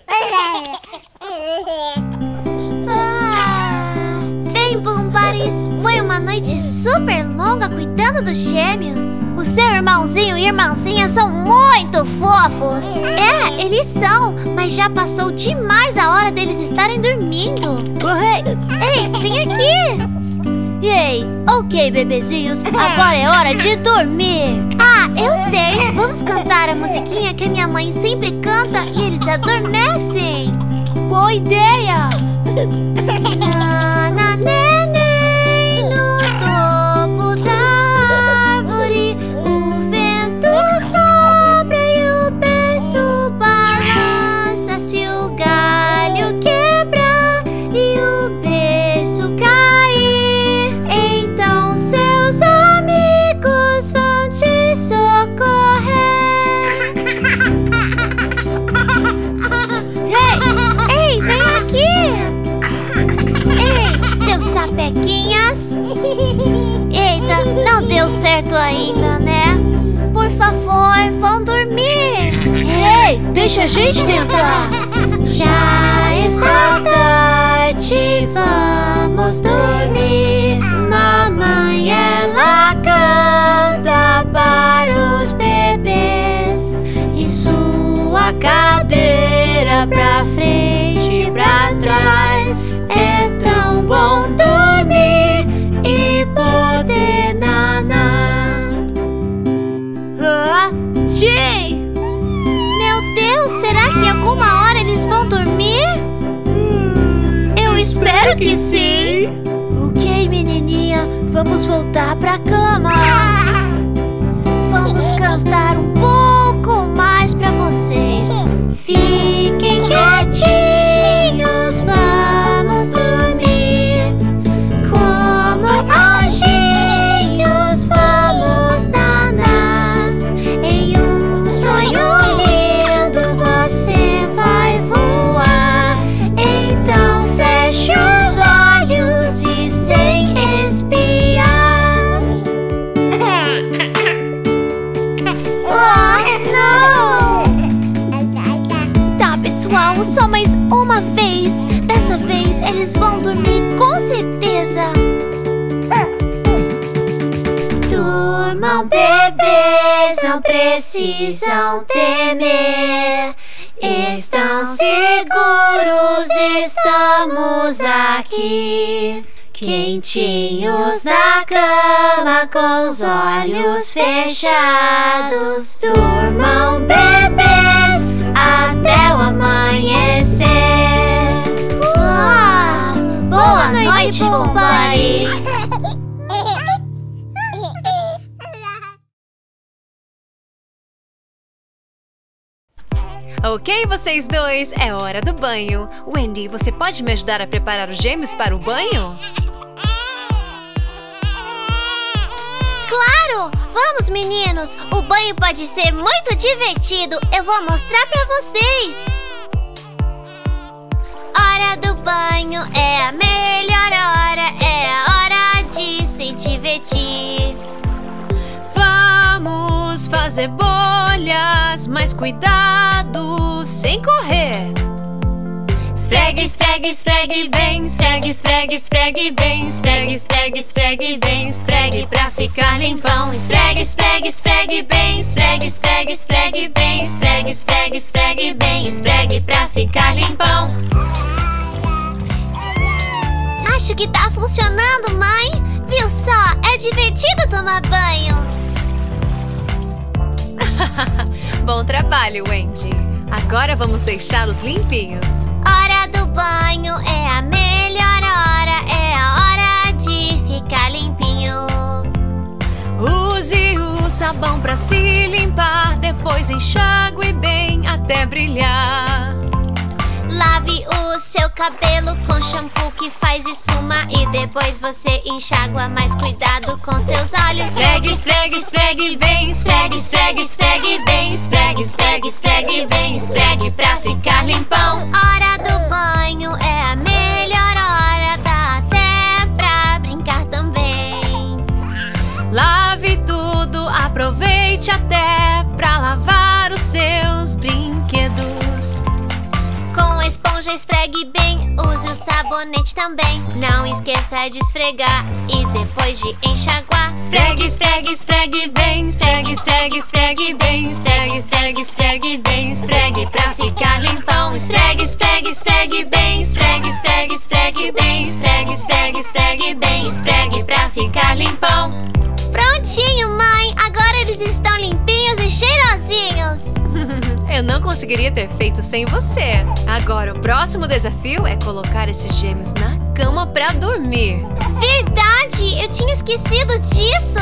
Bem, Bumbaris, foi uma noite super longa cuidando dos gêmeos. O seu irmãozinho e irmãzinha são muito fofos. É, eles são, mas já passou demais a hora deles estarem dormindo. Ei, vem aqui. Ei, ok, bebezinhos, agora é hora de dormir. Ah, eu sei, vamos cantar a musiquinha que a minha mãe sempre canta e eles adormecem. Boa ideia. Nana, neném, no topo da árvore, o vento sopra e o berço balança. Se o galho quebrar e o berço cair, então seus amigos vão te socorrer. Ei, vem aqui! Ei, seus sapequinhas! Eita, não deu certo ainda, né? Por favor, vão dormir! Ei, deixa a gente tentar! Já está tarde, vamos dormir. Mamãe, ela canta para os bebês e sua cadeira pra frente e pra trás. É tão bom dormir e poder nanar. Jay! Meu Deus, será que em alguma hora eles vão dormir? Eu espero que sim. Ok, menininha, vamos voltar pra cama. Vamos cantar um pouco mais pra vocês. Fiquem quietinhos, vamos dormir. Como anjinhos vamos danar. Em um sonho lindo você vai voar. Então feche os olhos e sem espiar. Oh, não! Tá, pessoal, só mais uma vez. Dessa vez eles vão dormir com certeza. Durmam, bebês, não precisam temer. Estão seguros, estamos aqui. Quentinhos na cama com os olhos fechados. Durmam, bebês, até o amanhecer. Boa noite, Bumbaris. Ok, vocês dois, é hora do banho. Wendy, você pode me ajudar a preparar os gêmeos para o banho? Claro! Vamos, meninos! O banho pode ser muito divertido. Eu vou mostrar pra vocês. Hora do banho é a melhor hora. É a hora de se divertir. Vamos fazer bolhas, mas cuidado, sem correr. Esfregue, esfregue, esfregue bem, esfregue, esfregue, esfregue bem, esfregue, esfregue, esfregue bem, esfregue pra ficar limpão. Esfregue, esfregue, esfregue bem, esfregue, esfregue, esfregue bem, esfregue, esfregue, esfregue bem, esfregue pra ficar limpão. Acho que tá funcionando, mãe. Viu só? É divertido tomar banho. Bom trabalho, Wendy. Agora vamos deixá-los limpinhos. Hora do banho é a melhor hora. É a hora de ficar limpinho. Use o sabão pra se limpar, depois enxague bem até brilhar. Lave o seu cabelo com shampoo que faz espuma e depois você enxágua, mas cuidado com seus olhos. Esfregue, esfregue, esfregue bem, esfregue, esfregue, esfregue bem, esfregue, esfregue, esfregue bem, esfregue pra ficar limpão. Hora do banho é a melhor hora, dá até pra brincar também. Lave tudo, aproveite até pra lavar os seus brinquedos. Com sabonete também. Não esqueça de esfregar e depois de enxaguar. Esfregue, esfregue, esfregue bem. Esfregue, esfregue, esfregue bem. Esfregue, esfregue, esfregue bem. Esfregue pra ficar limpão. Esfregue, esfregue, esfregue bem. Esfregue, esfregue, esfregue bem. Esfregue, esfregue, esfregue bem. Esfregue pra ficar limpão. Prontinho, mãe! Agora eles estão limpinhos e cheirosinhos! Eu não conseguiria ter feito sem você. Agora, o próximo desafio é colocar esses gêmeos na cama pra dormir. Verdade! Eu tinha esquecido disso!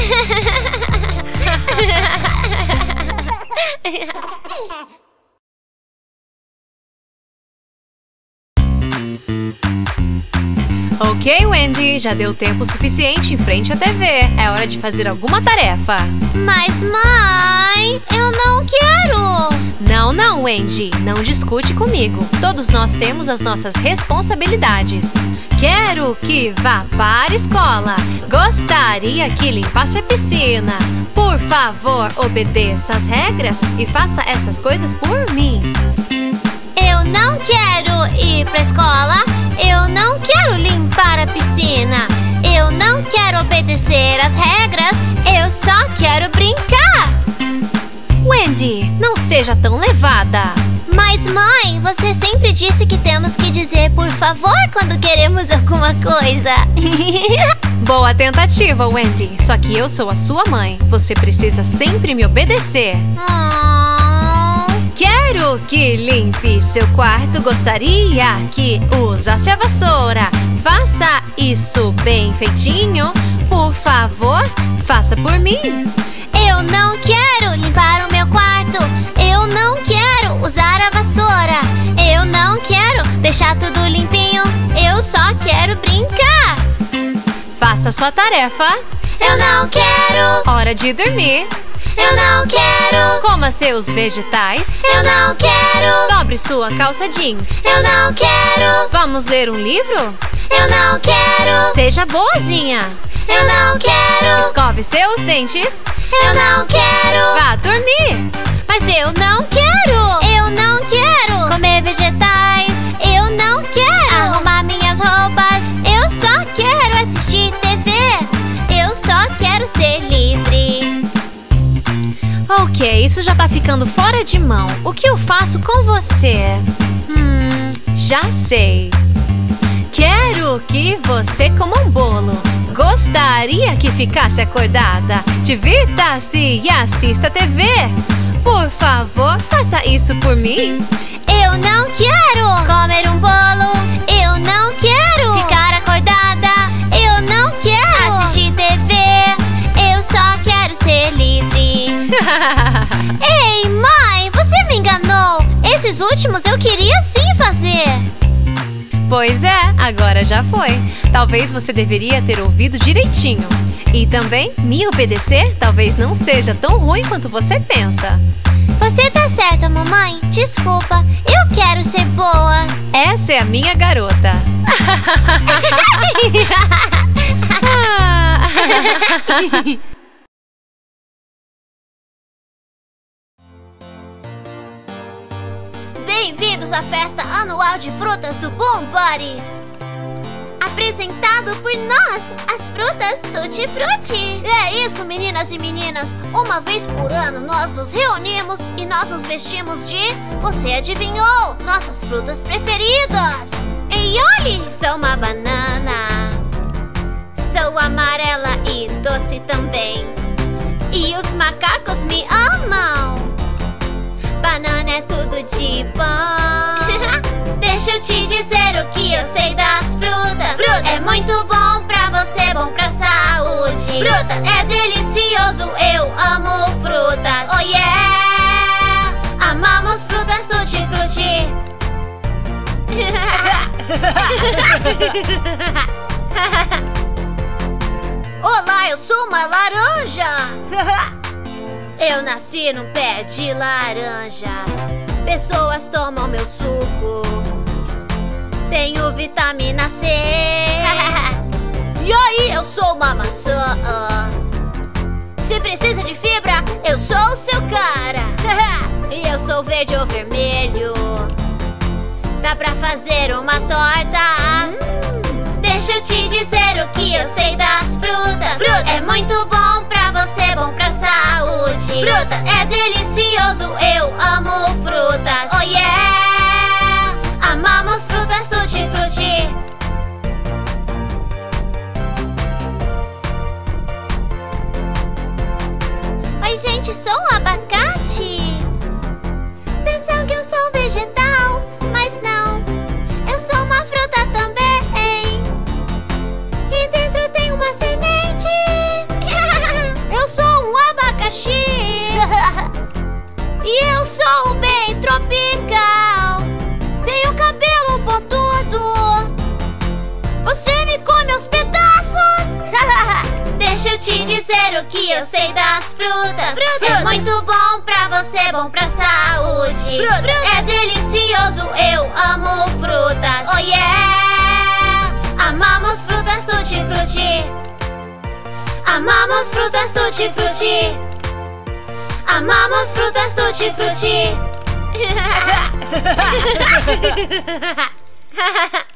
Ok, Wendy, já deu tempo suficiente em frente à TV. É hora de fazer alguma tarefa. Mas, mãe, eu não quero! Não, não, Wendy. Não discute comigo. Todos nós temos as nossas responsabilidades. Quero que vá para a escola. Gostaria que limpasse a piscina. Por favor, obedeça as regras e faça essas coisas por mim. Eu não quero ir pra escola. Eu não quero limpar a piscina. Eu não quero obedecer as regras. Eu só quero brincar. Wendy, não seja tão levada. Mas, mãe, você sempre disse que temos que dizer por favor quando queremos alguma coisa. Boa tentativa, Wendy. Só que eu sou a sua mãe. Você precisa sempre me obedecer. Quero que limpe seu quarto. Gostaria que usasse a vassoura. Faça isso bem feitinho. Por favor, faça por mim. Eu não quero limpar o meu quarto. Eu não quero usar a vassoura. Eu não quero deixar tudo limpinho. Eu só quero brincar. Faça sua tarefa. Eu não quero. Hora de dormir. Eu não quero. Coma seus vegetais. Eu não quero. Dobre sua calça jeans. Eu não quero. Vamos ler um livro? Eu não quero. Seja boazinha. Eu não quero. Escove seus dentes. Eu não quero. Vá dormir. Mas eu não quero. Eu não quero. Comer vegetais. Eu não quero. Arrumar minhas roupas. Eu só quero assistir TV. Eu só quero ser livre. Ok, isso já tá ficando fora de mão. O que eu faço com você? Já sei. Quero que você coma um bolo. Gostaria que ficasse acordada. Divirta-se e assista TV. Por favor, faça isso por mim. Eu não quero comer um bolo. Eu não quero ficar acordada. Eu não quero assistir TV. Eu só quero ser livre. Ei, mãe, você me enganou. Esses últimos eu queria sim fazer. Pois é, agora já foi. Talvez você deveria ter ouvido direitinho. E também, me obedecer talvez não seja tão ruim quanto você pensa. Você tá certa, mamãe. Desculpa, eu quero ser boa. Essa é a minha garota. Bem-vindos à festa anual de frutas do Boom Buddies. Apresentado por nós, as frutas Tutti Frutti. É isso, meninas e meninas. Uma vez por ano nós nos reunimos e nós nos vestimos de... Você adivinhou? Nossas frutas preferidas. Ei, olhe! Sou uma banana. Sou amarela e doce também. E os macacos me amam. Banana é tudo de bom. Deixa eu te dizer o que eu sei das frutas. É muito bom pra você, bom pra saúde. Frutas é delicioso, eu amo frutas. Oh yeah! Amamos frutas Tutti Frutti. Olá, eu sou uma laranja. Eu nasci num pé de laranja. Pessoas tomam meu suco. Tenho vitamina C. E aí, eu sou uma maçã. Se precisa de fibra, eu sou o seu cara. E eu sou verde ou vermelho. Dá pra fazer uma torta. Deixa eu te dizer o que eu sei das frutas. É muito bom pra você, bom pra saúde. É delicioso, eu amo frutas. Oh yeah! Amamos frutas, tutti frutti. Oi gente, sou um abacate. Pensam que eu sou vegetal, mas não. Eu sou uma fruta também. E dentro tem uma semente. Eu sou um abacaxi. E eu sou bem tropical. Tenho cabelo pontudo. Você me come aos pedaços. Deixa eu te dizer o que eu sei das frutas. É muito bom pra você, bom pra saúde. É delicioso, eu amo frutas. Oh yeah! Amamos frutas, tutti frutti. Amamos frutas, tutti frutti. Amamos frutas, tutti frutti.